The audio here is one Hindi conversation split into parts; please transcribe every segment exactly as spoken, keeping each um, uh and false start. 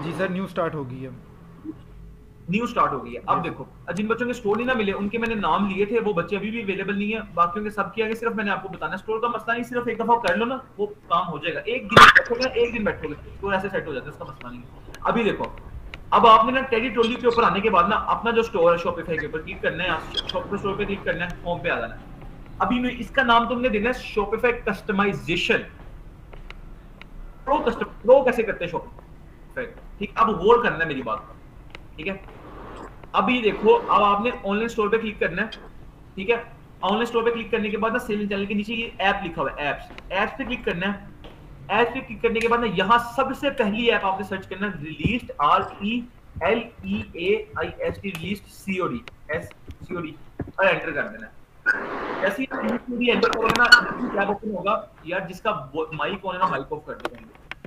जी सर, न्यू स्टार्ट हो गई है। न्यू स्टार्ट हो गई है। अब यस। देखो, जिन बच्चों के स्टोर नहीं ना मिले उनके मैंने नाम लिए थे, वो बच्चे अभी भी अवेलेबल नहीं है। बाकियों के सब किया गया, सिर्फ मैंने आपको बताना स्टोर का मसला नहीं, सिर्फ एक दफा कर लो ना वो काम हो जाएगा। एक दिन बैठोगे, एक दिन बैठोगे स्टोर ऐसे सेट हो जाता है, उसका मसला नहीं है। अभी देखो, अब आपने ना टेडी ट्रॉली के ऊपर आने के बाद ना अपना जो स्टोर है शॉपिफाई के ऊपर क्लिक करना है, शॉपिफाई स्टोर पे क्लिक करना है, होम पे आ जाना है। अभी मैं इसका नाम तुमने देना है Shopify customisation pro. Custom pro कैसे करते हैं शॉपिफाई, ठीक। अब गौर करना है मेरी बात पर, ठीक है। अभी देखो, अब आपने ऑनलाइन स्टोर पे क्लिक करना है, ठीक है। ऑनलाइन स्टोर पे क्लिक करने के बाद ना सेल चैनल के नीचे ये ऐप लिखा हुआ है, एप्स एप्स पे क्लिक करना है। ऐप पे क्लिक करने के बाद ना यहाँ सबसे पहली ऐप आपने सर्च करना है released, R E L E A I S T, released C O D, S C O D, और एंटर कर देना है। जैसे ही सीओडी एंटर करोगे ना, टैब ओपन होगा। यार जिसका माइक ऑन है ना, माइक ऑफ कर दो।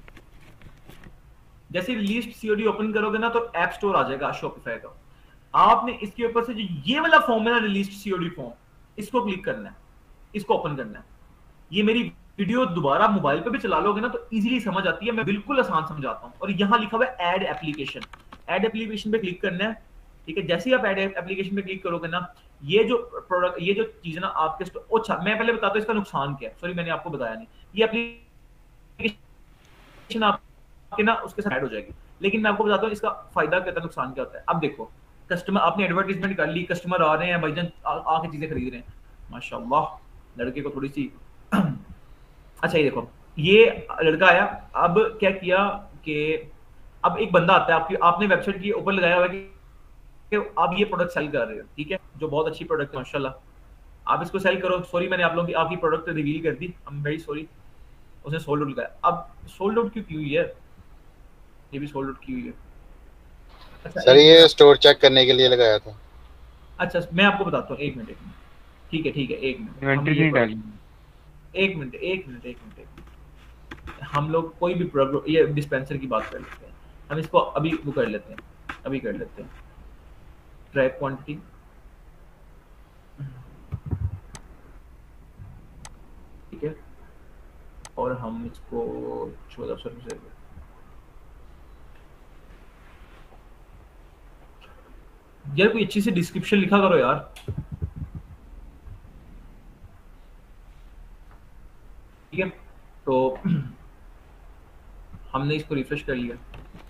जैसे रिलीज्ड सीओडी ओपन करोगे ना तो ऐप स्टोर आ जाएगा शॉपिफाई का। आपने इसके ऊपर से जो ये वाला फॉर्म है ना, रिलीज्ड सीओडी फॉर्म, इसको क्लिक करना है, इसको ओपन करना है। ये मेरी वीडियो दोबारा मोबाइल पे भी चला लोगे ना तो इजीली समझ आती है, मैं बिल्कुल आसान समझाता हूँ। और यहाँ लिखा हुआ है ऐड एप्लीकेशन, ऐड एप्लीकेशन पे क्लिक करना है, ठीक है। जैसे ही आप ऐड एप्लीकेशन पे क्लिक करोगे ना, ये जो प्रोडक्ट, ये जो चीज ना आपके स्टोर, अच्छा मैं पहले बताता हूँ इसका नुकसान क्या है, सॉरी मैंने आपको बताया नहीं। ये एप्लीकेशन आपके ना उसके साथ ऐड हो जाएगी, लेकिन मैं आपको बताता हूँ इसका फायदा क्या होता है, नुकसान क्या होता है। अब देखो, कस्टमर, आपने एडवर्टाइजमेंट कर ली, कस्टमर आ रहे हैं भाईजान, आके चीजें खरीद रहे हैं, माशाल्लाह लड़के को थोड़ी सी अच्छा ये देखो, ये लड़का आया। अब क्या किया कि अब एक बंदा आता है, आपकी आपने वेबसाइट के ऊपर लगाया हुआ है कि आप ये प्रोडक्ट सेल कर रहे हो, ठीक है, जो बहुत अच्छी प्रोडक्ट है माशाल्लाह, आप इसको सेल करो। सॉरी मैंने आप लोगों की आपकी प्रोडक्ट रिवील कर दी, आई एम वेरी सॉरी। उसने सोल्ड आउट लगाया। अब सोल्ड आउट क्यों की हुई है, ये भी सोल्ड आउट की हुई है। अच्छा सर एक ये मिनट, स्टोर चेक करने के लिए लगाया था। अच्छा मैं आपको बताता हूँ, एक मिनट एक मिनट, ठीक है ठीक है, एक मिनट हम इन्वेंटरी ये नहीं प्रोडक्ट, डाली। एक मिनट एक मिनट एक मिनट एक मिनट हम लोग कोई भी प्रोडक्ट, ये डिस्पेंसर की बात कर लेते हैं, हम इसको अभी वो कर लेते हैं, अभी कर लेते हैं ट्रैक क्वांटिटी, ठीक है। और हम इसको चौदह सौ रुपये से, यार कोई अच्छी सी डिस्क्रिप्शन लिखा करो यार, ठीक है। तो हमने इसको रिफ्रेश कर लिया,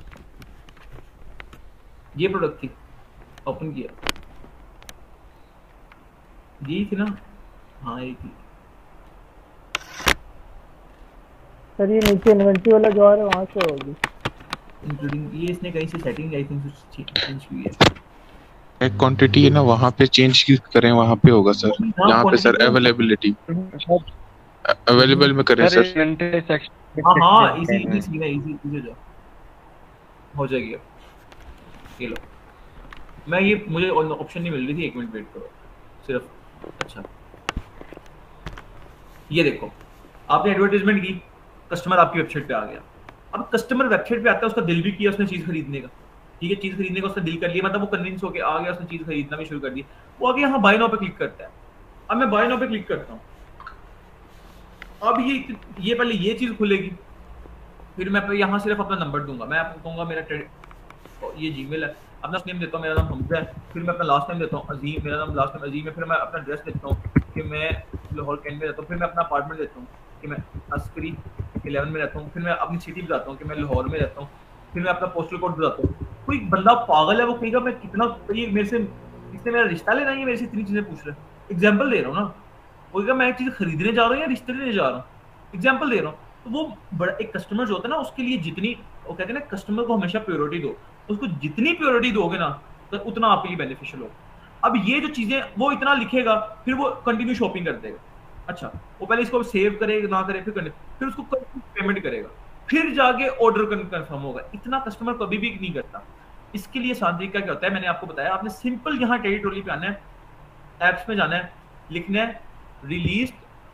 ये प्रोडक्ट थी, ओपन किया, यही थी ना, हाँ यही थी। सर ये नीचे इन्वेंट्री वाला जो आ रहा है वहां से होगी, इंक्लूडिंग ये इसने कहीं से सेटिंग आई थिंक चेंज की है। एक क्वांटिटी है ना, वहाँ पे चेंज करें, वहाँ पे होगा सर। यहाँ पे सर अवेलेबिलिटी, अवेलेबल में करें सर। हाँ हाँ इजी इजी है, इजी इजी हो जाए, हो जाएगी। ये लो, मैं ये मुझे ऑप्शन नहीं मिल रही थी, एक मिनट वेट करो सिर्फ। अच्छा ये देखो, आपने एडवर्टाइजमेंट की, कस्टमर आपकी वेबसाइट पे आ गया। अब कस्टमर वेबसाइट पे आता है, उसका दिल भी किया उसने चीज खरीदने का, ठीक है, चीज खरीदने का उसने दिल कर लिया, मतलब वो कन्विंस होकर आ गया, उसने चीज खरीदना भी शुरू कर दी। वो आगे यहाँ बाय नाउ पे क्लिक करता है। अब मैं बाय नाउ पे क्लिक करता हूँ, अब ये ये पहले ये चीज खुलेगी, फिर मैं यहाँ सिर्फ अपना नंबर दूंगा, मैं आपको कहूंगा मेरा ये जीमेल है, अपना नेम देता हूँ, मेरा नाम हमजा है, फिर मैं अपना लास्ट नेम देता हूँ अजीम, मेरा नाम लास्ट नेम अजीम है, फिर मैं अपना एड्रेस देता हूँ कि मैं लाहौर कैंट में रहता हूँ, फिर मैं अपना अपार्टमेंट देता हूँ कि मैं अस्करी इलेवन में रहता हूँ, फिर मैं अपनी सिटी बताता हूँ कि मैं लाहौर में रहता हूँ, फिर मैं अपना पोस्टल कोड बताता हूँ। कोई बंदा पागल है, वो कहेगा मैं कितना, ये मेरे से, इसने मेरा रिश्ता लेना है, मेरे से इतनी चीजें पूछ रहे हैं। एग्जाम्पल दे रहा हूँ ना, वो कहेगा मैं एक चीज खरीदने जा रहा हूँ या रिश्ते लेने जा रहा हूँ, एग्जाम्पल दे रहा हूँ। तो वो बड़ा एक कस्टमर जो होता है ना, उसके लिए जितनी, वो कहते हैं ना कस्टमर को हमेशा प्योरिटी दो, उसको जितनी प्योरिटी दोगे ना तो उतना आपके लिए बेनिफिशियल होगा। अब ये जो चीजें वो इतना लिखेगा, फिर वो कंटिन्यू शॉपिंग कर देगा। अच्छा वो पहले इसको सेव करे ना करे, फिर करने, फिर उसको पेमेंट करेगा, फिर जाके ऑर्डर कंफर्म होगा। इतना कस्टमर कभी भी नहीं करता। इसके लिए आसान तरीका क्या होता है, मैंने आपको बताया, आपने सिंपल यहाँ टेडी ट्रॉली पे आना है, एप्स में जाना है, लिखना है release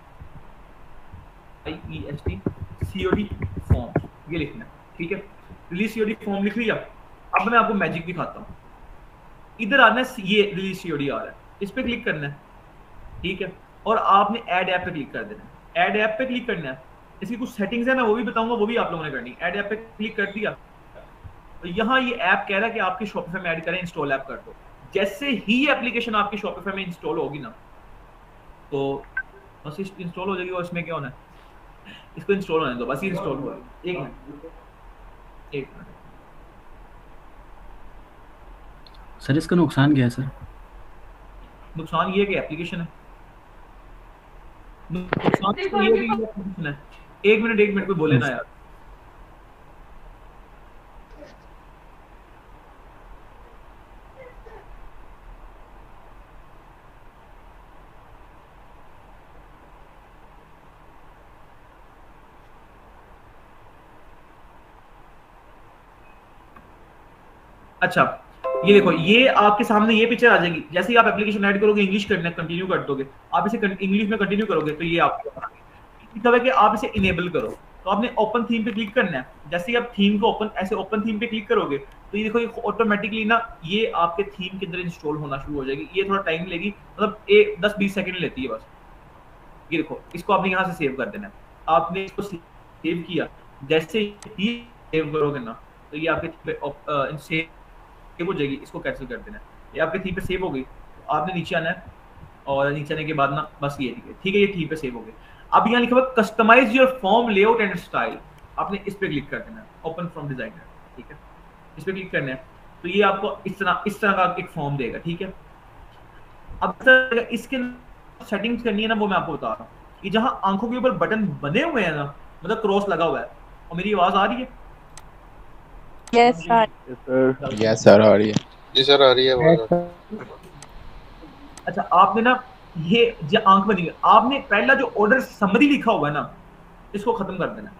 I E S T COD form, ये लिखना है, ठीक है। रिलीज सीओडी फॉर्म लिख लिया। अब मैं आपको मैजिक दिखाता हूँ, इधर आना है, ये रिलीज सीओडी आ रहा है, इस पे क्लिक करना है, ठीक है। और आपने ऐड ऐप पे क्लिक कर देना है, ऐड ऐप पे क्लिक करना है। इसकी कुछ सेटिंग्स है, मैं वो भी बताऊंगा, वो भी आप लोगों ने करनी है। ऐड ऐप पे क्लिक कर दिया, तो यहाँ ये ऐप कह रहा है कि आपके शॉपिफाई में ऐड करें, इंस्टॉल ऐप कर दो। जैसे ही ये एप्लीकेशन आपके शॉपिफाई में इंस्टॉल होगी ना, तो बस इंस्टॉल हो जाएगी। और इसमें क्या होना है, इसको इंस्टॉल होने दो, बस ये इंस्टॉल हो जाएगी। एक मिनट एक मिनट सर इसका नुकसान क्या है सर? नुकसान ये है कि एप्लीकेशन है, नुकसान तो ये है कि एप्लीकेशन है। एक मिनट एक मिनट कोई बोले ना यार। अच्छा ये देखो, ये आपके सामने ये पिक्चर आ जाएगी। जैसे ही आप एप्लीकेशन ऐड करोगे, इंग्लिश करना कंटिन्यू कर दोगे, आप इसे इंग्लिश में कंटिन्यू करोगे तो ये आपको मतलब है कि आप इसे इनेबल करो। तो आपने ओपन थीम पे क्लिक करना है। जैसे ही आप थीम को ओपन ऐसे ओपन थीम पे क्लिक करोगे तो ये देखो ये ऑटोमेटिकली ना ये आपके थीम के अंदर इंस्टॉल होना शुरू हो जाएगी। ये थोड़ा टाइम लेगी, मतलब एक दस बीस सेकंड लेती है बस। ये देखो, इसको आपने यहाँ से सेव कर देना है। आपने इसको सेव किया, जैसे ही सेव करोगे ना तो ये आपके सेव हो जाएगी। इसको कैंसिल कर देना है। ये आपके थीम पे सेव हो गई। तो आपने नीचे आना है और नीचे आने के बाद ना बस ये ठीक है, ये थीम पे सेव हो गई। अब यहाँ लिखा हुआ customize your form layout and style, आपने इस पे क्लिक कर देना है, ओपन फ्रॉम डिजाइनर। ठीक है, इस पे क्लिक करना है तो ये आपको इस तरह इस तरह का एक फॉर्म देगा। ठीक है, अब इसके सेटिंग्स करनी है ना, वो मैं आपको बता रहा हूँ कि जहां आंखों के ऊपर बटन बने हुए हैं ना, मतलब क्रॉस लगा हुआ है। और मेरी आवाज आ रही है? Yes sir. यस सर आ रही है। जी सर आ रही है। अच्छा, आपने ना ये जो आंख बनी है, आपने पहला जो ऑर्डर समरी लिखा हुआ है ना, इसको खत्म कर देना।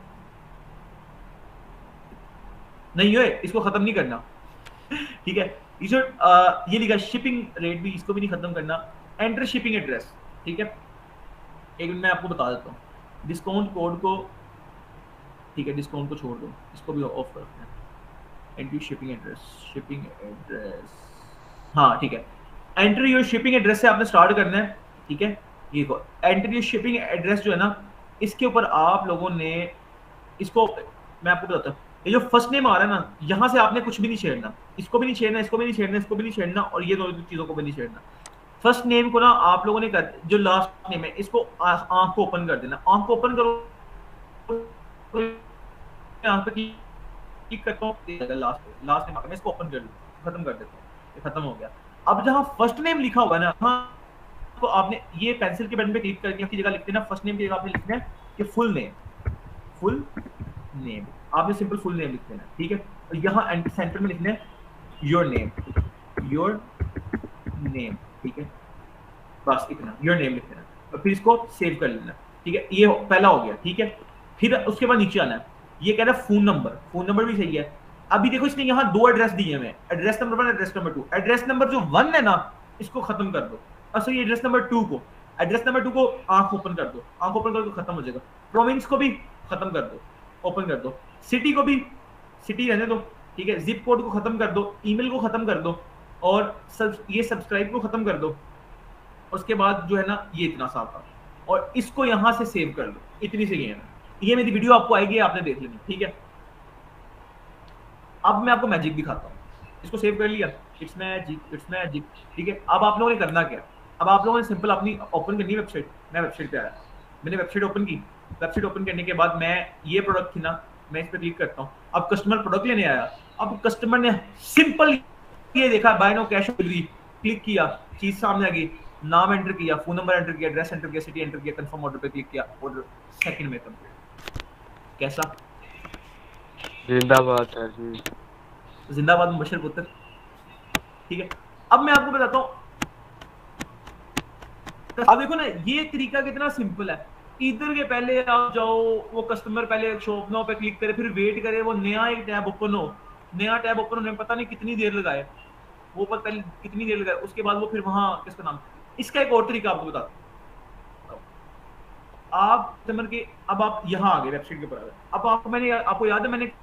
नहीं है, इसको खत्म नहीं करना। ठीक है, ये जो आ, ये लिखा शिपिंग रेट भी, इसको भी नहीं खत्म करना। Enter shipping address. ठीक है, एक मिनट मैं आपको बता देता हूँ। डिस्काउंट कोड को, ठीक है, डिस्काउंट को छोड़ दो, इसको भी ऑफ कर देना। Enter shipping address, shipping address, हाँ ठीक है। एंटर योर शिपिंग एड्रेस से आपने स्टार्ट करना है। ठीक है, ये को एंटर योर शिपिंग एड्रेस जो है ना, इसके ऊपर आप लोगों ने इसको, मैं आपको बताता हूँ, ये जो फर्स्ट नेम आ रहा है ना, यहाँ से आपने कुछ भी नहीं छेड़ना। इसको भी नहीं छेड़ना, इसको भी नहीं छेड़ना, इसको भी नहीं छेड़ना, और ये दोनों चीजों को भी नहीं छेड़ना। फर्स्ट नेम को ना आप लोगों ने कर, जो लास्ट नेम है इसको आंख को ओपन कर देना। आंख को ओपन करो, यहाँ पे क्लिक करता हूँ, लास्ट लास्ट नेम इसको ओपन कर लूँ, खत्म कर देता हूँ, ये खत्म हो गया। अब जहाँ फर्स्ट नेम लिखा हुआ है ना, हाँ, तो आपने ये पेंसिल के बटन पे क्लिक करके की जगह लिख देना, फर्स्ट नेम की जगह आपने लिखना है कि फुल नेम, फुल नेम आपने सिंपल फुल नेम लिख देना। ठीक है, और यहाँ सेंटर में लिखना है योर नेम, योर नेम। ठीक है, बस इतना, योर नेम लिख देना और फिर इसको सेव कर लेना। ठीक है, ये पहला हो गया। ठीक है, फिर उसके बाद नीचे आना है, ये कह रहा है फोन नंबर, फोन नंबर भी सही है। अभी देखो इसने यहाँ दो एड्रेस दिए हैं, address number one, address number two. Address number जो वन है ना, इसको खत्म कर दो। और सही एड्रेस नंबर टू को, एड्रेस नंबर टू को आंख ओपन कर दो, आंख ओपन कर दो, खत्म हो जाएगा। प्रोविंस को भी खत्म कर दो, ओपन कर दो। सिटी को भी सिटी रहने दो। ठीक है, जिप कोड को खत्म कर दो, ईमेल को खत्म कर दो, और सब ये सब्सक्राइब को खत्म कर दो। उसके बाद जो है ना, ये इतना सा था, और इसको यहाँ से सेव कर लो। इतनी से ये है, ये मेरी वीडियो आपको आएगी, आपने देख लेनी। ठीक है, अब मैं आपको मैजिक दिखाता हूँ। इसको सेव कर लिया, इट्स मैजिक, इट्स मैजिक। ठीक है, अब आप लोगों ने करना क्या, अब आप लोगों ने सिंपल अपनी ओपन करनी है वेबसाइट। मैं वेबसाइट पे आया, मैंने वेबसाइट ओपन की। वेबसाइट ओपन करने के बाद मैं ये प्रोडक्ट थी ना, मैं इस पर क्लिक करता हूँ। अब कस्टमर प्रोडक्ट लेने आया, अब कस्टमर ने सिंपल ये देखा buy now cash on delivery, click किया, चीज सामने आ गई, नाम एंटर किया, फोन नंबर एंटर किया, एड्रेस एंटर किया, सिटी एंटर किया, कंफर्म ऑर्डर पे क्लिक किया, ऑर्डर सेकंड में कंप्लीट। कैसा? जिंदाबाद है जी, जिंदाबाद मुबशर पुत्र। ठीक है, अब मैं आपको बताता हूँ। अब देखो ना, ये तरीका कितना सिंपल है। इधर के पहले आप जाओ, वो कस्टमर पहले शॉप नाउ पे क्लिक करे, फिर वेट करे, वो नया एक टैब ओपन हो, नया टैब ओपन होने में पता नहीं कितनी देर लगाए, वो पर पहले कितनी देर लगाए, उसके बाद वो फिर वहां किसका नाम। इसका एक और तरीका आपको बताता हूँ। आप कस्टमर के, अब आप यहाँ आ गए वेबसाइट के ऊपर। अब आपको मैंने आपको याद है, मैंने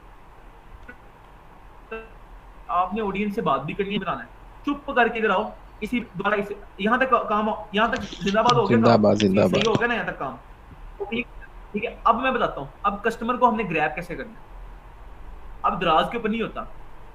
आपने ऑडियंस से बात भी करनी है, बनाना है, चुप करके इधर आओ। इसी द्वारा इस यहाँ तक काम, यहाँ तक जिंदाबाद हो गया, जिंदाबाद जिंदाबाद सही हो गया ना यहाँ तक काम। ठीक ठीक है, अब मैं बताता हूँ, अब कस्टमर को हमने ग्रैब कैसे करना है। अब दराज के ऊपर नहीं होता,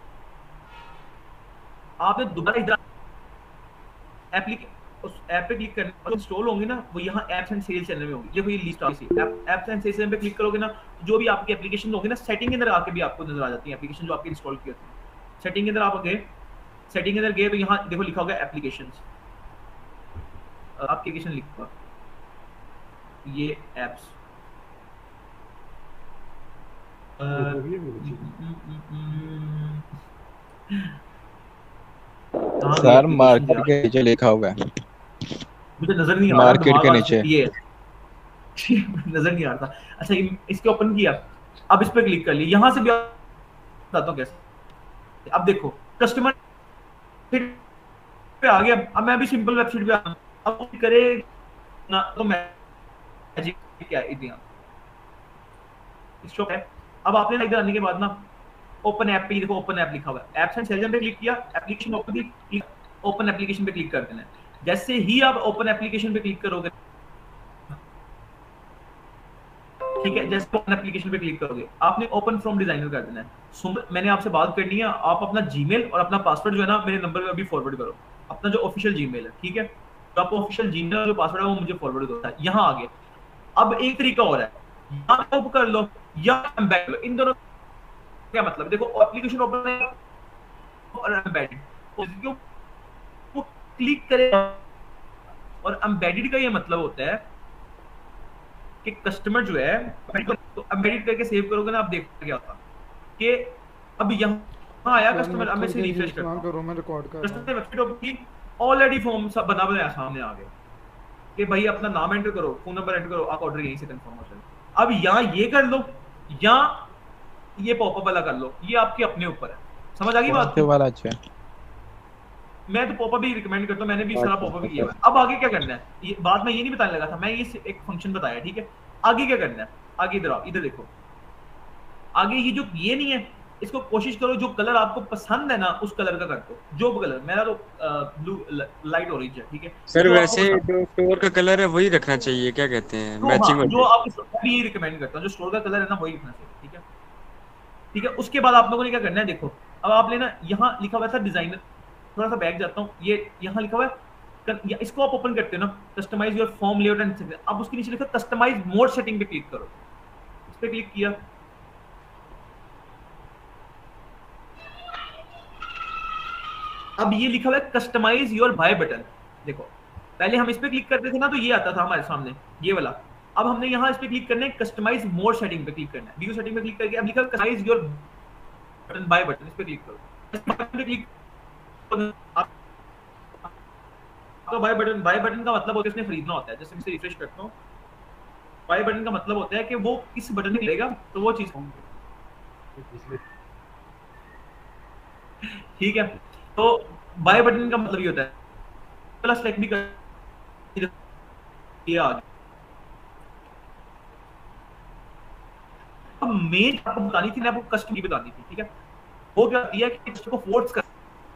आपने दोबारा इधर एप्लीकेशन उस ऐप पे क्लिक करना और इंस्टॉल होंगे ना वो यहाँ एप्स एंड सेल्स चैनल में होंगी। देखो ये लिस्ट आ गई ऐप एप्स एंड सेल्स पे क्लिक करोगे ना तो जो भी आपकी एप्लीकेशन होगी ना सेटिंग के अंदर आके भी आपको नजर आ जाती है एप्लीकेशन जो आपकी इंस्टॉल की होती है। सेटिंग के अंदर आप गए, सेटिंग के अंदर गए तो यहाँ देखो लिखा होगा एप्लीकेशंस, एप्लीकेशन लिखा ये एप्स सर मार्केट के नीचे लिखा हुआ है, मुझे नजर नहीं आ रहा मार्केट के नीचे ये नजर नहीं आ रहा था। अच्छा इसके ओपन किया, अब इस पे क्लिक कर लिया, यहां से भी बताता हूं कैसे। अब देखो कस्टमर पे आ गया, अब मैं भी सिंपल वेबसाइट पे आ, अब करे ना तो मैं क्या इतना स्टॉप है। अब आपने ना इधर आने के बाद ना ओपन ऐप पे देखो ओपन ऐप लिखा हुआ है, एप्स एंड सेल्स पे क्लिक किया, एप्लीकेशन ओपन की, ओपन एप्लीकेशन पे क्लिक कर देना है। जैसे ही आप ओपन एप्लीकेशन पे क्लिक करोगे, ठीक है, जैसे ओपन एप्लीकेशन पे क्लिक करोगे आपने ओपन फ्रॉम डिजाइनर कर देना है। मैंने आपसे बात करनी है, आप अपना जीमेल और अपना पासवर्ड जो है ना मेरे नंबर पे अभी फॉरवर्ड करो, अपना जो ऑफिशियल जीमेल है, ठीक है, तो आपको ऑफिशियल जीमेल और जो पासवर्ड है वो मुझे फॉरवर्ड करो। यहाँ आगे अब एक तरीका और है, यहाँ ओपन कर लो या एम्बेड लो, इन दोनों क्या मतलब, देखो एप्लीकेशन ओपन है और एम्बेडेड, वो क्लिक करें और एम्बेडेड का ये मतलब होता है कि कस्टमर जो है तो एम्बेडेड करके सेव करोगे ना, आप देखो क्या होता कि अब यहाँ आया कस्टमर, अब मैं इसे रिफ्रेश करता हूं, मैं रिकॉर्ड कर रहा हूं, कस्टमर वेबसाइट ओपन की, ऑलरेडी फॉर्म सब बना बनाया सामने आ गया कि भाई अपना नाम एंटर करो, फोन नंबर एंटर करो, आप ऑर्डर यहीं से कंफर्म हो जाए। अब यहाँ ये कर लो या ये पॉपअप वाला कर लो, ये आपके अपने ऊपर है। समझ आ गई बात? वाला अच्छा है, मैं तो पॉपअप ही रिकमेंड करता हूं, मैंने भी सारा पॉपअप किया है। अब आगे क्या करना है, ये बात मैं ये नहीं बताने लगा था, मैं ये एक फंक्शन बताया, ठीक है। आगे क्या करना है, आगे इधर आओ, इधर देखो, आगे ये जो ये नहीं है, इसको कोशिश करो जो कलर आपको पसंद है ना उस कलर का कर दो, जो कलर मेरा तो ब्लू लाइट ऑरेंज है, ठीक है सर। वैसे जो स्टोर का कलर है वही रखना चाहिए, क्या कहते हैं, मैचिंग हाँ, जो आपको भी ये रिकमेंड करता हूं, जो स्टोर का कलर है ना वही रखना चाहिए, ठीक है ठीक है। उसके बाद आप लोगों ने क्या करना है, देखो अब आपने ना यहाँ लिखा हुआ था डिजाइनर, थोड़ा सा बैक जाता हूँ, ये यहाँ लिखा हुआ है, इसको आप ओपन करते हो ना, customize your form layout and, अब उसके नीचे लिखा कस्टमाइज मोड सेटिंग पे क्लिक करो, इस पे क्लिक किया, अब ये लिखा हुआ है कस्टमाइज योर बाय बटन। देखो पहले हम इस पे क्लिक करते थे ना तो ये आता था हमारे सामने ये वाला, अब हमने यहाँ इस पे क्लिक करना है, कस्टमाइज मोड सेटिंग पे क्लिक करना है, व्यू सेटिंग पे क्लिक करके अब लिखा है customize your button buy button, इस पे क्लिक करो, पे क्लिक आपका बाय बटन, बाय बटन का मतलब होता है इसने खरीदना होता है। जैसे मैं इसे रिफ्रेश करता हूँ, बाय बटन का मतलब होता है कि वो किस बटन पे लेगा तो वो चीज, ठीक है। तो बाय बटन का मतलब ये होता है प्लस सेलेक्ट भी कर ये आ गया। अब मेन आपको बतानी थी ना, आपको कस्टम की बतानी थी, ठीक है। वो क्या होती है कि उसको फोर्स कर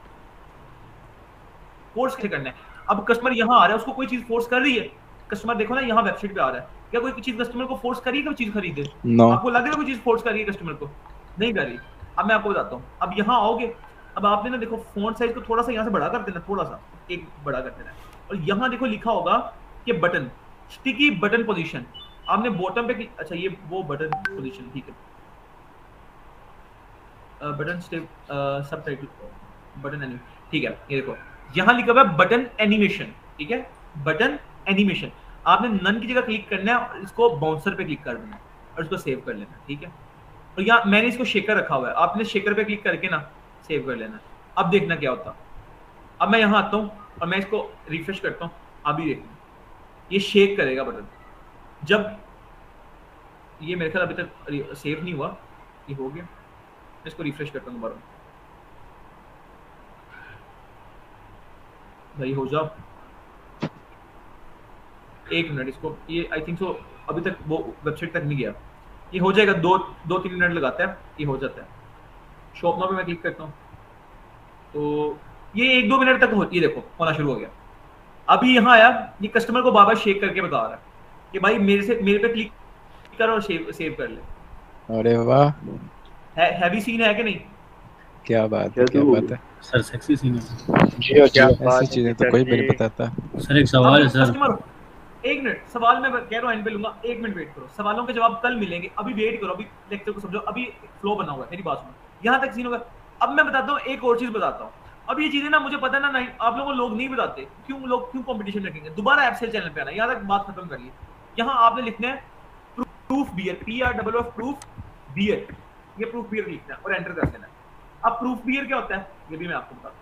फोर्स कैसे करना है। अब कस्टमर यहाँ आ रहा है, उसको कोई चीज फोर्स कर रही है, कस्टमर देखो ना यहाँ वेबसाइट पे आ रहा है, क्या कोई चीज कस्टमर को फोर्स कर रही है कोई चीज खरीदे? no. आपको लग रहा है कोई चीज फोर्स कर रही है कस्टमर को? नहीं कर रही। अब मैं आपको बताता हूँ, अब यहाँ आओगे, अब आपने ना देखो फॉन्ट साइज को थोड़ा सा यहाँ से बड़ा कर देना, थोड़ा सा एक बड़ा कर देना, और यहाँ देखो लिखा होगा कि बटन स्टिकी बटन पोजीशन, आपने बॉटम पे, अच्छा ये वो बटन पोजीशन, ठीक है, button step subtitle button animation, ठीक है। ये देखो यहाँ लिखा हुआ है बटन एनिमेशन, ठीक है, बटन एनिमेशन। आपने नन की जगह क्लिक करना है और इसको बाउंसर पे क्लिक कर देना और इसको सेव कर लेना, ठीक है। और यहाँ मैंने इसको शेकर रखा हुआ है, आपने शेकर पे क्लिक करके ना सेव कर लेना। अब देखना क्या होता, अब मैं यहाँ आता हूँ और मैं इसको रिफ्रेश करता हूँ, अभी देखना ये शेक करेगा बटन। जब ये मेरे ख्याल अभी तक सेव नहीं हुआ, ये हो गया, इसको रिफ्रेश करता हूँ दोबारा, भाई हो जाओ एक मिनट, इसको ये आई थिंक सो अभी तक वो वेबसाइट तक नहीं गया, ये हो जाएगा, दो दो तीन मिनट लगाता है, ये हो जाता है। शॉप नाउ पे मैं क्लिक करता हूँ तो ये एक दो मिनट तक होती है, देखो होना शुरू हो गया। अभी यहाँ आया, ये कस्टमर को बार बार शेक करके बता रहा है कि भाई मेरे से मेरे पे क्लिक कर और सेव सेव कर ले। अरे वाह, है हैवी सीन है कि नहीं? क्या बात है, क्या बात है सर सेक्सी सीन है। जी अच्छा, ऐसी चीजें तो कोई भी नहीं बताता। सर एक सवाल है सर। कस्टमर एक मिनट, सवाल मैं कह रहा हूँ एंड पे लूंगा, एक मिनट वेट करो, सवालों के जवाब कल मिलेंगे, अभी वेट करो, अभी लेक्चर को समझो, अभी फ्लो बना हुआ है, मेरी बात सुनो, यहाँ तक सीन होगा। अब मैं बताता हूँ एक और चीज बताता हूँ। अब ये चीजें ना मुझे पता है ना, नहीं आप लोगों को लोग नहीं बताते, क्यों लोग क्यों कंपटीशन रखेंगे। दोबारा ऐप सेल चैनल पे आना, यहाँ तक बात खत्म करिए। यहाँ आपने लिखना है proof bear, P R double O F proof bear, ये प्रूफ बियर लिखना है और एंटर कर देना है। अब प्रूफ बियर क्या होता है ये भी मैं आपको बताता हूँ।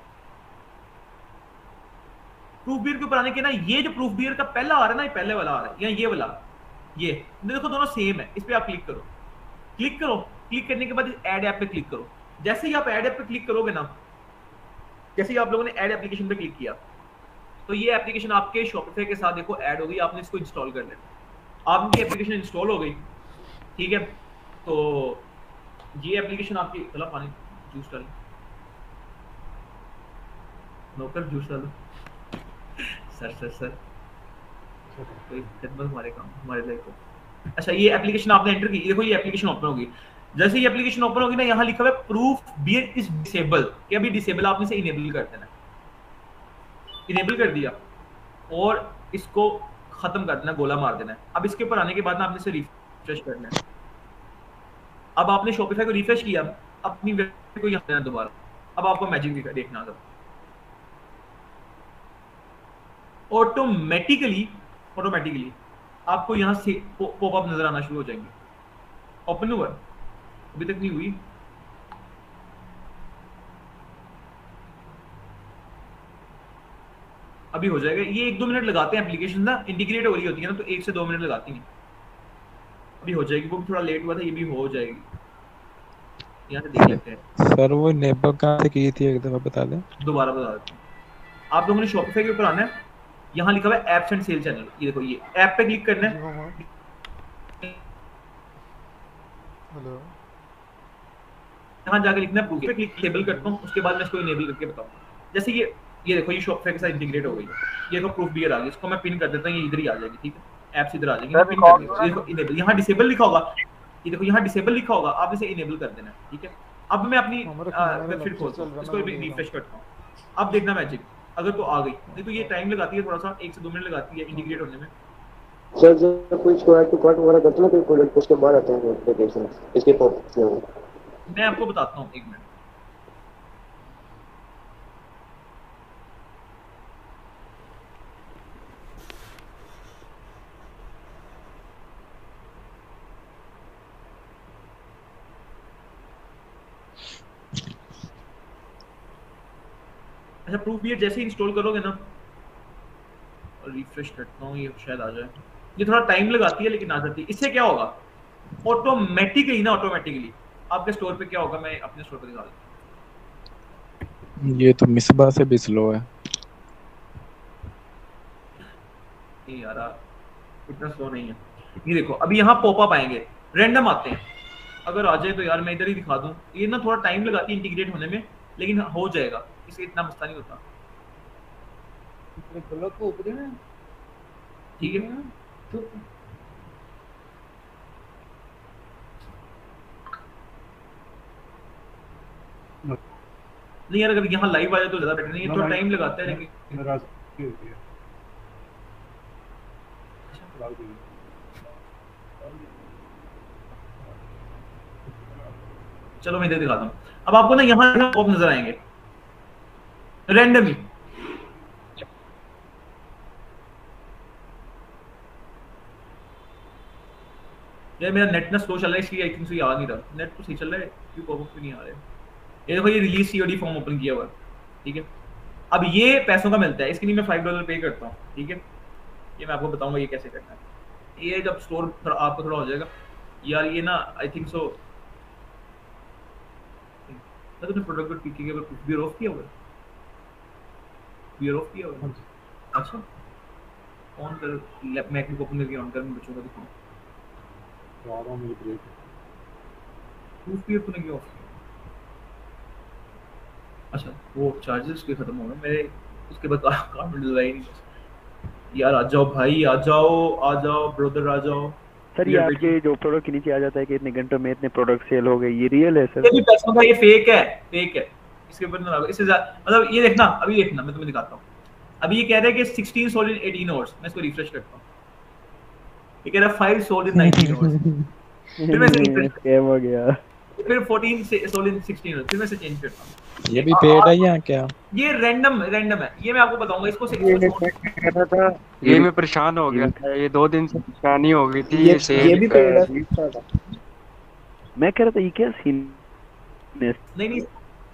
प्रूफ बियर के ऊपर आने के ना, ये जो प्रूफ बियर का पहला आ रहा है ना, ये पहले वाला आ रहा है, या ये वाला, ये देखो दोनों सेम है। इस पे आप क्लिक करो, क्लिक करो, क्लिक करने के बाद ऐड ऐप पे क्लिक करो। जैसे ही आप ऐड ऐप पे क्लिक करोगे ना, जैसे ही आप लोगों ने ऐड एप्लीकेशन पे क्लिक किया, तो ये एप्लीकेशन आपके शॉपिफाई के साथ देखो ऐड हो गई, आपने इसको इंस्टॉल कर लेना। आपकी एप्लीकेशन इंस्टॉल हो गई, ठीक है, तो ये एप्लीकेशन आपकी, चलो पानी जूस डाल, नौकर जूस डालो। सर सर सर कोई खिदमत हमारे काम हमारे लाइफ को। अच्छा ये एप्लीकेशन आपने एंटर की, देखो ये एप्लीकेशन ओपन होगी। जैसे ये एप्लीकेशन ओपन होगी ना, यहाँ लिखा हुआ है प्रूफ बियर इज डिसेबल, कि अभी डिसेबल आपने से इनेबल कर देना। इनेबल कर दिया और इसको खत्म कर देना, गोला मार देना है। अब इसके ऊपर आने के बाद ना आपने इसे रिफ्रेश करना है। अब आपने शॉपिफाई को रिफ्रेश किया, अपनी वेबसाइट को यहाँ देना दोबारा। अब आपको मैजिक देखना था, ऑटोमेटिकली ऑटोमेटिकली आपको यहाँ से पॉपअप नजर आना शुरू हो जाएंगे। ओपन हुआ अभी तक नहीं हुई, अभी हो जाएगा। ये एक दो मिनट लगाते हैं, एप्लीकेशन ना इंटीग्रेट हो रही होती है ना, तो एक से दो मिनट लगाती हैं। अभी हो जाएगी, वो थोड़ा लेट हुआ था, ये भी हो जाएगी। यहाँ से देख लेते हैं। सर वो नेबर कहाँ से की थी, एक दफा बता दें। दोबारा बता देते हैं। आप लोगों ने शॉपिफाई के ऊपर आना है, यहाँ लिखा हुआ है एप्स एंड सेल चैनल, ये देखो ये ऐप पे क्लिक करना है। हेलो, यहाँ जाकर लिखना है प्रूफ पे क्लिक लेबल करता हूँ, उसके बाद मैं इसको इनेबल करके बताऊंगा। जैसे ये ये देखो ये शॉपिफाई के साथ इंटीग्रेट हो गई, ये देखो प्रूफ बियर आ गई, इसको मैं पिन कर देता हूँ, ये इधर ही आ जाएगी, ठीक है, ऐप्स इधर आ जाएगी, मैं पिन कर देता हूँ। ये देखो इनेबल, यहाँ डिसेबल लिखा होगा, ये देखो यहाँ डिसेबल लिखा होगा, आप इसे इनेबल कर देना, ठीक है। अब मैं अपनी वेबसाइट खोलता हूँ, इसको भी रिफ्रेश करता हूँ। अब देखना मैजिक, अगर तो आ गई, नहीं तो ये टाइम लगाती है थोड़ा सा, एक से दो मिनट लगाती है इंटीग्रेट होने में। सर जब कोई स्टोर टू कार्ट वगैरह करते हैं कोई प्रोडक्ट, उसके बाद आते हैं नोटिफिकेशन इसके पॉप में। मैं आपको बताता हूँ, एक मिनट। अच्छा प्रूफ बियर जैसे ही इंस्टॉल करोगे ना, और रिफ्रेश करता हूँ, ये शायद आ जाए। ये थोड़ा टाइम लगाती है लेकिन आ जाती है। इससे क्या होगा, ऑटोमेटिकली ना ऑटोमेटिकली आपके स्टोर पे क्या होगा, मैं अपने स्टोर पे दिखा देता हूँ। ये तो मिसबा से भी स्लो है। नहीं यार इतना स्लो नहीं है। ये देखो अभी यहाँ पॉपअप आएंगे, रैंडम आते हैं। अगर आ जाए तो यार मैं इधर ही दिखा दूँ। ये ना थोड़ा टाइम लगाती है इंटीग्रेट होने में, लेकिन हो जाएगा, इससे इतना मसला नहीं होता, ठीक है। नहीं यार अगर यहाँ लाइव आ जाए तो ज्यादा बेटर नहीं है, थोड़ा टाइम लगाता है लेकिन। चलो मैं इधर दिखाता हूँ। अब आपको ना यहाँ पॉप नजर आएंगे रैंडमली। यार मेरा नेट ना स्लो चल रहा है, इसलिए आई थिंक सो ये आ नहीं रहा। नेट तो सही चल रहा है, क्यों पॉपअप क्यों नहीं आ रहे। ये देखो ये रिलीज सीओडी फॉर्म ओपन किया हुआ है, ठीक है। अब ये पैसों का मिलता है, इसके लिए मैं फाइव डॉलर पे करता हूँ, ठीक है। ये मैं आपको बताऊंगा ये कैसे करना है। ये जब स्टोर थोड़ा आपको थोड़ा हो जाएगा यार, ये ना आई थिंक सो तुमने प्रोडक्ट को टिक किया, बियर ऑफ किया हुआ, बियर ऑफ किया हुआ। अच्छा ऑन कर, लैप मैक को ओपन करके ऑन कर, मैं बच्चों का दिखाऊं। आ रहा हूं मेरी ब्रेक, प्रूफ बियर तूने क्यों ऑफ किया? अच्छा वो चार्जेस के खत्म हो गए मेरे, उसके बाद कार्ड डलवाई नहीं। यार आ जाओ भाई, आ जाओ आ जाओ ब्रदर, आ जाओ। सर ये आपके जो प्रोडक्ट के नीचे आ जाता है कि इतने घंटों में इतने प्रोडक्ट सेल हो गए, ये रियल है सर? ये भी पैसों का, ये फेक है, फेक है। इसके ऊपर ना इससे मतलब ये देखना, अभी देखना मैं तुम्हें दिखाता हूँ। अभी ये कह रहा है कि sixteen sold in eighteen hours. मैं इसको रिफ्रेश करता हूँ, ये कह रहा है five sold in nineteen hours. फिर मैं इसे रिफ्रेश स्कैम हो गया। फिर फोर्टीन से सोल्ड इन सिक्सटीन आवर्स। फिर मैं इसे चेंज करता हूँ। ये भी पेड है या क्या? ये रैंडम रैंडम है, ये मैं आपको बताऊंगा। इसको से ये मैं कह रहा था, ये मैं परेशान हो गया था, ये दो दिन से परेशानी हो गई थी। ये सेल ये भी पेड है। मैं कह रहा था ये क्या सीन है? नहीं नहीं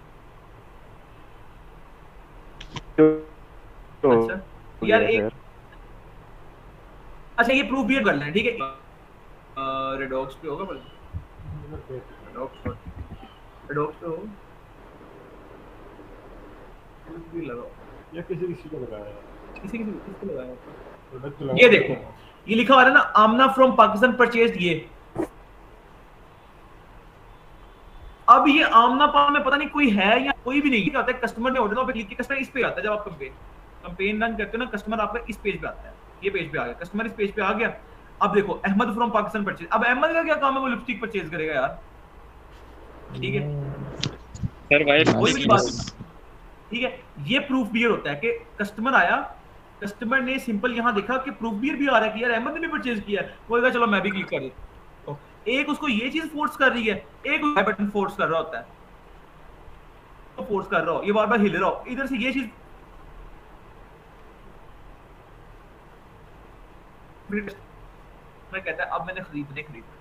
तो अच्छा यार एक अच्छा ये प्रूफ भी कर लेना, ठीक है? रेडॉक्स पे होगा बोल रेडॉक्स रेडॉक्स पे होगा भी लगाओ या किसी किसी को लगाया किसी किसी किसको लगाया। ये देखो ये लिखा हुआ है ना, आमना फ्रॉम पाकिस्तान परचेज्ड। ये अब ये आमना पाम में पता नहीं कोई है या कोई भी नहीं आता है। कस्टमर ने ऑर्डर पे क्लिक किया, कस्टमर इस पे आता है। जब आप कंपेन कंपेन रन करते हो ना, कस्टमर आपका इस पेज पे आता है। ये पेज पे आ गया, कस्टमर इस पेज पे आ गया। अब देखो अहमद फ्रॉम पाकिस्तान परचेज। अब अहमद का क्या काम है? वो लिपस्टिक परचेज करेगा यार, ठीक है सर भाई कोई भी बात, ठीक है? ये प्रूफ बियर होता है कि कस्टमर आया, कस्टमर ने सिंपल यहां देखा कि प्रूफ बियर भी आ रहा है कि यार अहमद ने भी परचेज किया है। वो कहेगा चलो मैं भी क्लिक कर देता हूं। एक उसको ये चीज फोर्स कर रही है, एक बटन फोर्स कर रहा होता है, तो फोर्स कर रहा हो, ये बार बार हिल रहा हो, इधर से ये चीज मैं कहता है अब मैंने खरीदने खरीदना,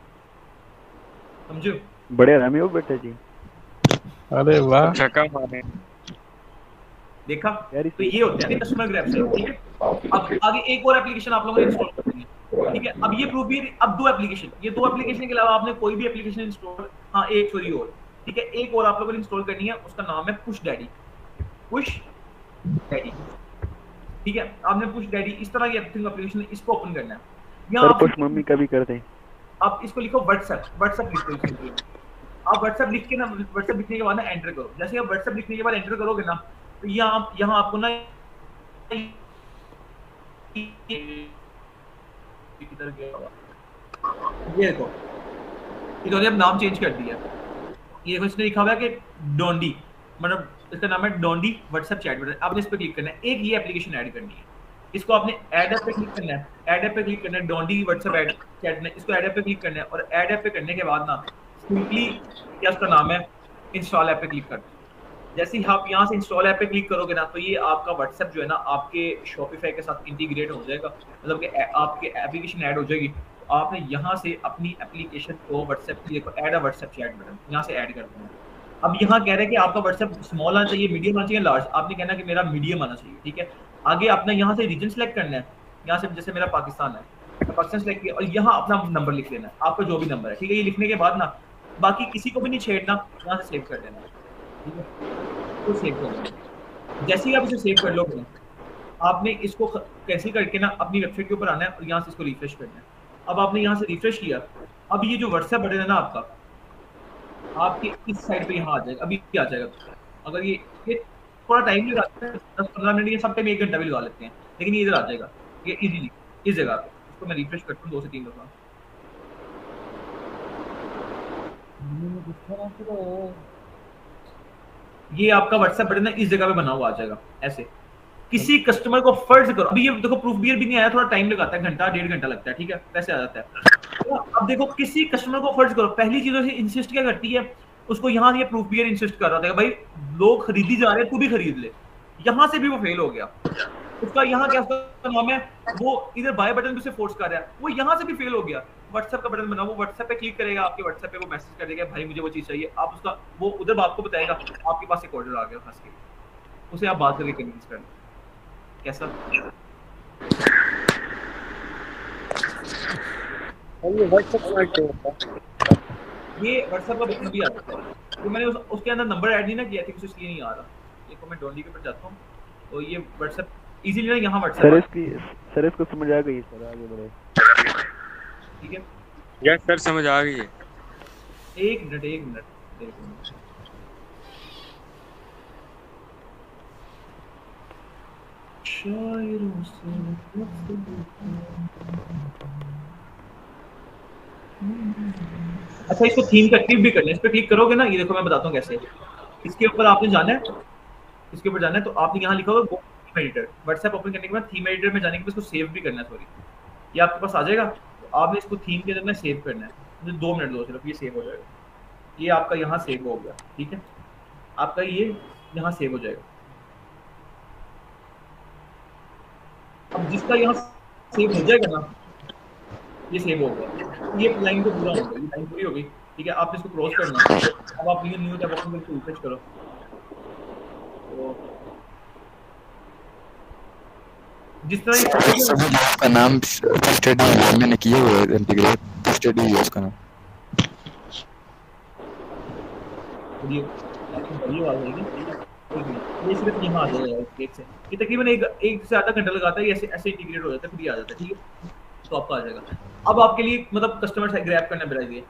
समझो? बड़े आरामी हो बेटा जी। अरे वाह, छक्का मारे देखा? तो ये होता है कस्टमर ग्रैब से, ठीक है? अब आगे एक और एप्लीकेशन आप लोगों ने इंस्टॉल करनी है, ठीक है? अब ये प्रूफ भी, अब दो एप्लीकेशन, ये दो एप्लीकेशन के अलावा आपने कोई भी एप्लीकेशन इंस्टॉल, हाँ एक सॉरी और, ठीक है? एक और आप लोगों ने इंस्टॉल करनी है, उसका नाम है पुश डैडी। पुश डैडी, ठीक है? आपने पुश डैडी इस तरह की एप्लीकेशन, इसको ओपन करना है। सर पुश मम्मी का भी कर दें। आप इसको लिखो व्हाट्सएप, व्हाट्सएप लिखो। आप व्हाट्सएप लिख के ना, व्हाट्सएप लिखने के बाद ना एंटर करो। जैसे आप व्हाट्सएप लिखने के बाद एंटर करोगे ना, तो यहाँ आप यहाँ आपको ना किधर गया, ये देखो इन्होंने अब नाम चेंज कर दिया। ये इसने लिखा हुआ है कि डोंडी, मतलब इसका नाम है डोंडी व्हाट्सएप चैट बटन। आपने इस पर क्लिक करना है, एक ये एप्लीकेशन ऐड करनी है। इसको आपने ऐड ऐप पे क्लिक करना है, ऐड ऐप पे क्लिक करना है, डोंडी व्हाट्सएप ऐड चैट में, इसको ऐड ऐप पे क्लिक करना है। और ऐड ऐप पे करने के बाद ना सिंपली क्या उसका नाम है, इंस्टॉल ऐप पे क्लिक करना है। जैसे ही आप यहाँ से इंस्टॉल ऐप पे क्लिक करोगे ना, तो ये आपका व्हाट्सएप जो है ना आपके शॉपिफाई के साथ इंटीग्रेट हो जाएगा, मतलब कि आपके एप्लीकेशन ऐड हो जाएगी। तो आपने यहाँ से अपनी एप्लीकेशन को व्हाट्सएप की देखो add a WhatsApp chat button, यहाँ से ऐड कर देना। अब यहाँ कह रहे हैं कि आपका व्हाट्सएप स्मॉल आना चाहिए, मीडियम आना चाहिए, लार्ज। आपने कहना कि मेरा मीडियम आना चाहिए, ठीक है? आगे आपने यहाँ से रीजन सेलेक्ट करना है, यहाँ से जैसे मेरा पाकिस्तान है, तो पाकिस्तान सेलेक्ट किया और यहाँ अपना नंबर लिख लेना है, आपका जो भी नंबर है, ठीक है? ये लिखने के बाद ना बाकी किसी को भी नहीं छेड़ना, यहाँ से सेव कर देना, ठीक है? तो सेव कर देना। जैसे ही आप इसे सेव कर लोगे ना, आपने इसको कैंसिल करके ना अपनी वेबसाइट के ऊपर आना है और यहाँ से इसको रिफ्रेश करना है। अब आपने यहाँ से रिफ्रेश किया, अब ये जो व्हाट्सएप बटन है ना आपका, आपके इस साइड पे यहाँ आ जाएगा, अभी आ जाएगा। अगर ये ये थोड़ा टाइम भी लगाता है, दस पंद्रह मिनट, ये सब टाइम एक घंटा भी लगा लेते हैं, लेकिन ये इधर आ जाएगा, ये इजीली इस जगह पे। इसको मैं रिफ्रेश करता हूँ दो से तीन दफा। ये आपका व्हाट्सएप बटन है, इस जगह पे बना हुआ आ जाएगा ऐसे। किसी कस्टमर को फर्ज करो, अभी ये देखो प्रूफ बियर भी नहीं आया, थोड़ा टाइम लगाता है, घंटा डेढ़ घंटा लगता है, ठीक है? वैसे आ जाता है। तो अब देखो किसी कस्टमर को फर्ज करो, पहली चीजों से इंसिस्ट क्या करती है, उसको यहाँ ये प्रूफ बियर इंसिस्ट कर रहा था भाई लोग खरीदी जा रहे हैं, तू भी खरीद ले। यहाँ से भी वो फेल हो गया। उसका यहाँ क्या उसका नाम है, वो इधर बाय बटन पे से फोर्स कर रहा है, वो यहाँ से भी फेल हो गया। व्हाट्सएप का बटन बना, वो व्हाट्सएप पे क्लिक करेगा, आपके व्हाट्सएप पे वो मैसेज कर देगा भाई मुझे वो चीज चाहिए। आप उसका वो उधर आपको बताएगा आपके पास एक ऑर्डर आ गया फंस के, उसे आप बात करके कन्विंस कर लो। कैसा ये व्हाट्सएप ये व्हाट्सएप का बटन भी आता है, तो मैंने उस, उसके अंदर नंबर ऐड नहीं ना किया था, कुछ इसलिए नहीं आ रहा। देखो मैं डोंडी के ऊपर जाता हूँ, तो ये व्हाट्सएप इजीली ना यहाँ व्हाट्सएप सर इसकी सर इसको समझ आ गई सर, आगे बढ़े, ठीक है? यस सर समझ आ गई है। एक मिनट एक मिनट एक मिनट शायरों से अच्छा इसको थीम का एक्टिव भी करना है, इस पे क्लिक करोगे ना, ये देखो मैं बताता हूँ कैसे। इसके ऊपर आपने जाना है, इसके ऊपर जाना है तो आपने यहाँ लिखा होगा थीम एडिटर। व्हाट्सएप ओपन करने के बाद थीम एडिटर में जाने के बाद इसको सेव भी करना है, सॉरी ये आपके पास आ जाएगा। तो आपने इसको थीम के अंदर में सेव करना है, मुझे दो मिनट दो सिर्फ, ये सेव हो जाएगा। ये आपका यहाँ सेव हो गया, ठीक है, आपका ये यहाँ सेव हो जाएगा। अब जिसका यहाँ सेव हो जाएगा ना, ये सेव हो गया, ये लाइन तो पूरा हो गया, ये लाइन पूरी हो गई, ठीक है। आपने इसको क्रॉस करना है। अब आप न्यू न्यू टैब ओपन करके रिफ्रेश करो तो जिस तरह आपका नाम स्टडी है, मैंने किया हुआ है इंटीग्रेट स्टडी है उसका नाम। ये ये वाला है कि ये सिर्फ यहाँ आ जाएगा एक से, ये तकरीबन एक एक से आधा घंटा लगाता है, ऐसे ऐसे इंटीग्रेट हो जाता है, फिर आ जाता है, ठीक है। तो आपका आ जाएगा। अब आपके लिए मतलब कस्टमर से ग्रैब करना पड़ेगा ये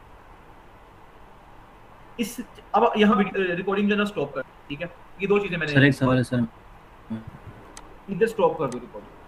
इस, अब यहाँ रिकॉर्डिंग जो है ना स्टॉप कर, ठीक है। ये दो चीजें मैंने सर एक सवाल है सर, इधर स्टॉप कर दो रिकॉर्डिंग।